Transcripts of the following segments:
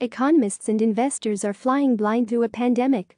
Economists and investors are flying blind through a pandemic.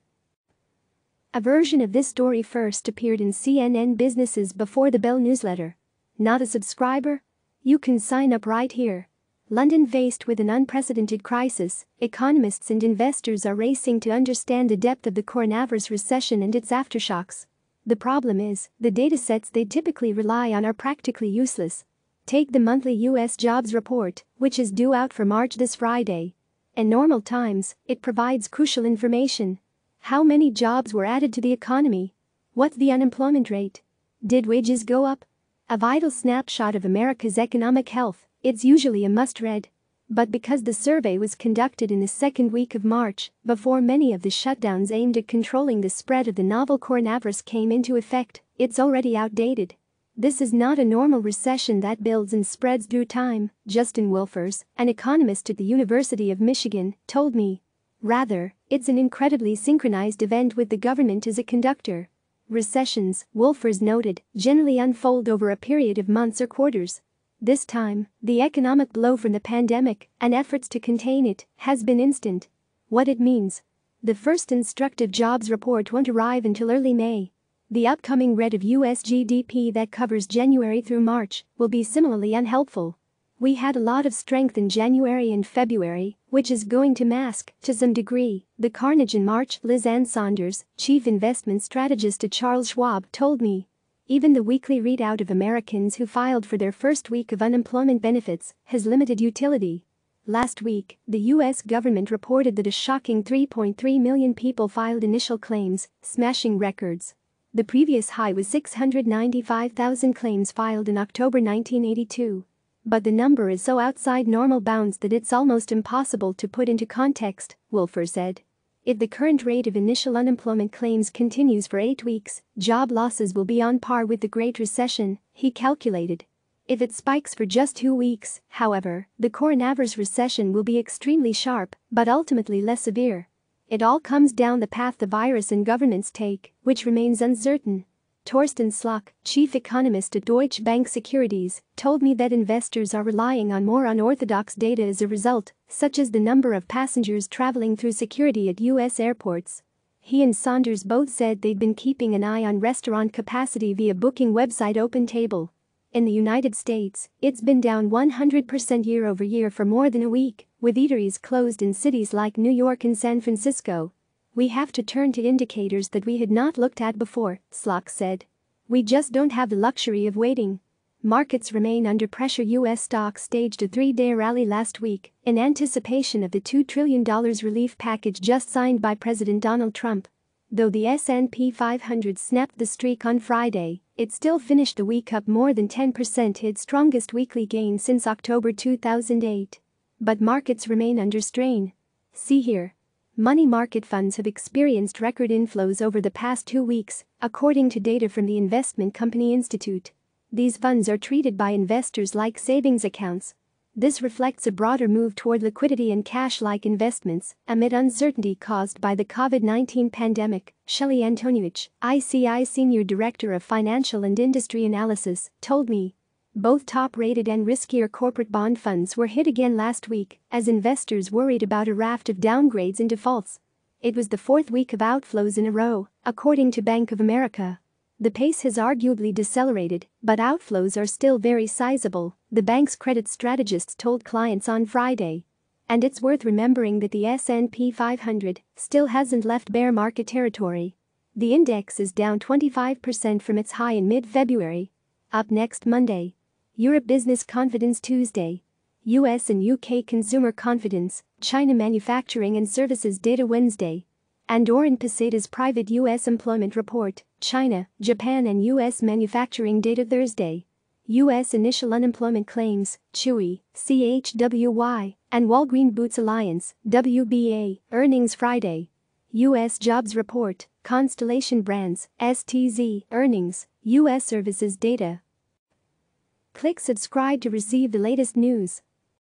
A version of this story first appeared in CNN Business's Before the Bell newsletter. Not a subscriber? You can sign up right here. London faced with an unprecedented crisis, economists and investors are racing to understand the depth of the coronavirus recession and its aftershocks. The problem is, the datasets they typically rely on are practically useless. Take the monthly U.S. jobs report, which is due out for March this Friday. In normal times, it provides crucial information. How many jobs were added to the economy? What's the unemployment rate? Did wages go up? A vital snapshot of America's economic health. It's usually a must-read. But because the survey was conducted in the second week of March, before many of the shutdowns aimed at controlling the spread of the novel coronavirus came into effect, it's already outdated. This is not a normal recession that builds and spreads through time, Justin Wilfers, an economist at the University of Michigan, told me. Rather, it's an incredibly synchronized event with the government as a conductor. Recessions, Wilfers noted, generally unfold over a period of months or quarters. This time, the economic blow from the pandemic, and efforts to contain it, has been instant. What it means? The first instructive jobs report won't arrive until early May. The upcoming read of U.S. GDP that covers January through March will be similarly unhelpful. We had a lot of strength in January and February, which is going to mask, to some degree, the carnage in March, Liz Ann Saunders, chief investment strategist at Charles Schwab, told me. Even the weekly readout of Americans who filed for their first week of unemployment benefits has limited utility. Last week, the U.S. government reported that a shocking 3.3 million people filed initial claims, smashing records. The previous high was 695,000 claims filed in October 1982. But the number is so outside normal bounds that it's almost impossible to put into context, Wilfer said. If the current rate of initial unemployment claims continues for 8 weeks, job losses will be on par with the Great Recession, he calculated. If it spikes for just 2 weeks, however, the coronavirus recession will be extremely sharp, but ultimately less severe. It all comes down the path the virus and governments take, which remains uncertain. Torsten Slock, chief economist at Deutsche Bank Securities, told me that investors are relying on more unorthodox data as a result, such as the number of passengers traveling through security at U.S. airports. He and Saunders both said they'd been keeping an eye on restaurant capacity via booking website OpenTable. In the United States, it's been down 100% year-over-year for more than a week, with eateries closed in cities like New York and San Francisco. We have to turn to indicators that we had not looked at before, Slock said. We just don't have the luxury of waiting. Markets remain under pressure. U.S. stocks staged a 3-day rally last week in anticipation of the $2 trillion relief package just signed by President Donald Trump. Though the S&P 500 snapped the streak on Friday, it still finished the week up more than 10%, its strongest weekly gain since October 2008. But markets remain under strain. See here. Money market funds have experienced record inflows over the past 2 weeks, according to data from the Investment Company Institute. These funds are treated by investors like savings accounts. This reflects a broader move toward liquidity and cash-like investments amid uncertainty caused by the COVID-19 pandemic, Shelley Antoniewicz, ICI Senior Director of Financial and Industry Analysis, told me. Both top-rated and riskier corporate bond funds were hit again last week as investors worried about a raft of downgrades and defaults. It was the 4th week of outflows in a row, according to Bank of America. The pace has arguably decelerated, but outflows are still very sizable, the bank's credit strategists told clients on Friday. And it's worth remembering that the S&P 500 still hasn't left bear market territory. The index is down 25% from its high in mid-February. Up next Monday. Europe Business Confidence Tuesday. US and UK Consumer Confidence, China Manufacturing and Services Data Wednesday. Andorran Peseta's private US employment report, China, Japan and US manufacturing data Thursday. US initial unemployment claims, Chewy, CHWY, and Walgreen Boots Alliance, WBA, earnings Friday. US jobs report, Constellation Brands, STZ, earnings, US services data. Click subscribe to receive the latest news.